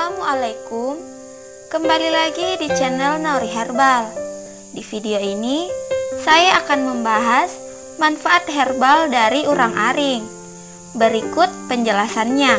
Assalamualaikum. Kembali lagi di channel Nauri Herbal. Di video ini saya akan membahas manfaat herbal dari urang-aring. Berikut penjelasannya.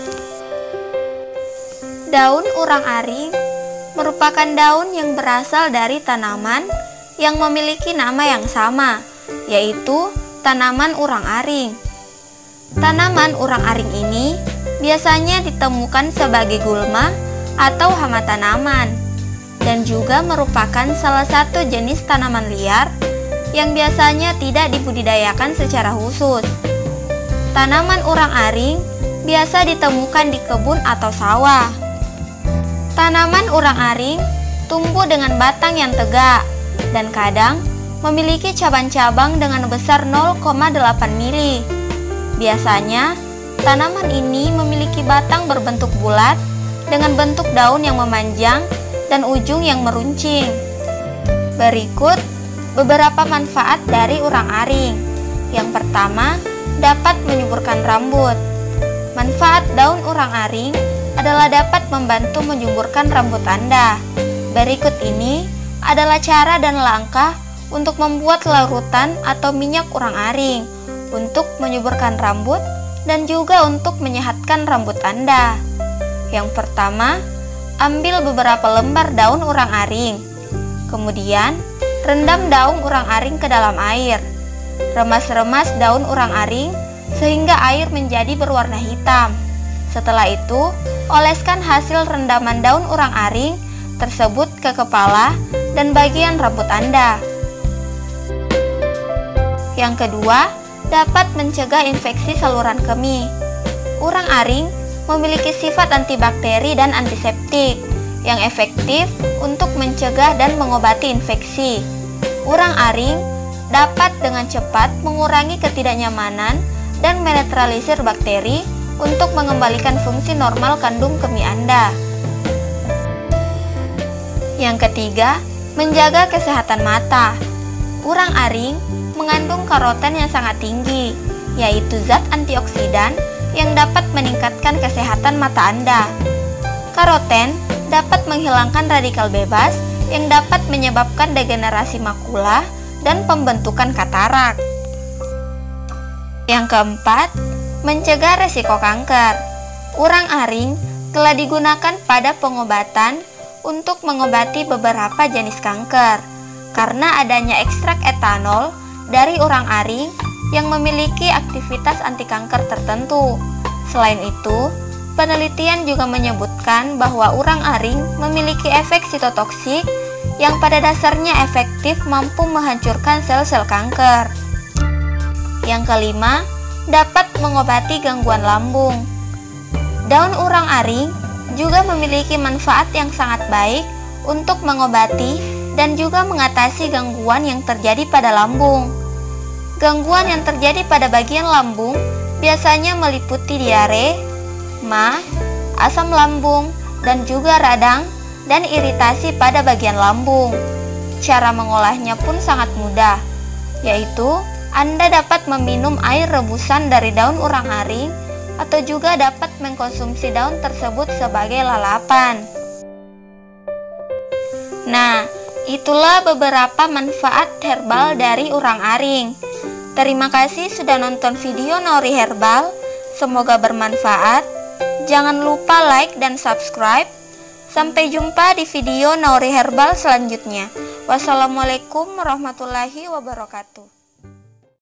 Daun urang-aring merupakan daun yang berasal dari tanaman yang memiliki nama yang sama, yaitu tanaman urang-aring. Tanaman urang-aring ini biasanya ditemukan sebagai gulma atau hama tanaman, dan juga merupakan salah satu jenis tanaman liar yang biasanya tidak dibudidayakan secara khusus. Tanaman urang-aring biasa ditemukan di kebun atau sawah. Tanaman urang-aring tumbuh dengan batang yang tegak dan kadang memiliki cabang-cabang dengan besar 0,8 mili. Biasanya, tanaman ini memiliki batang berbentuk bulat dengan bentuk daun yang memanjang dan ujung yang meruncing. Berikut beberapa manfaat dari urang-aring. Yang pertama, dapat menyuburkan rambut. Manfaat daun urang-aring adalah dapat membantu menyuburkan rambut Anda. Berikut ini adalah cara dan langkah untuk membuat larutan atau minyak urang-aring untuk menyuburkan rambut dan juga untuk menyehatkan rambut Anda. Yang pertama, ambil beberapa lembar daun urang-aring. Kemudian, rendam daun urang-aring ke dalam air. Remas-remas daun urang-aring sehingga air menjadi berwarna hitam. Setelah itu, oleskan hasil rendaman daun urang-aring tersebut ke kepala dan bagian rambut Anda. Yang kedua, dapat mencegah infeksi saluran kemih. Urang-aring memiliki sifat antibakteri dan antiseptik yang efektif untuk mencegah dan mengobati infeksi. Urang-aring dapat dengan cepat mengurangi ketidaknyamanan dan menetralisir bakteri untuk mengembalikan fungsi normal kandung kemih Anda. Yang ketiga, menjaga kesehatan mata. Urang-aring mengandung karoten yang sangat tinggi, yaitu zat antioksidan yang dapat meningkatkan kesehatan mata Anda. Karoten dapat menghilangkan radikal bebas yang dapat menyebabkan degenerasi makula dan pembentukan katarak. Yang keempat, mencegah resiko kanker. Urang-aring telah digunakan pada pengobatan untuk mengobati beberapa jenis kanker karena adanya ekstrak etanol dari urang-aring yang memiliki aktivitas anti kanker tertentu. Selain itu, penelitian juga menyebutkan bahwa urang-aring memiliki efek sitotoksik yang pada dasarnya efektif mampu menghancurkan sel-sel kanker. Yang kelima, dapat mengobati gangguan lambung. Daun urang-aring juga memiliki manfaat yang sangat baik untuk mengobati dan juga mengatasi gangguan yang terjadi pada lambung. Gangguan yang terjadi pada bagian lambung biasanya meliputi diare, MAH, asam lambung, dan juga radang dan iritasi pada bagian lambung. Cara mengolahnya pun sangat mudah, yaitu Anda dapat meminum air rebusan dari daun urang-aring atau juga dapat mengkonsumsi daun tersebut sebagai lalapan. Nah, itulah beberapa manfaat herbal dari urang-aring. Terima kasih sudah nonton video Nauri Herbal. Semoga bermanfaat. Jangan lupa like dan subscribe. Sampai jumpa di video Nauri Herbal selanjutnya. Wassalamualaikum warahmatullahi wabarakatuh.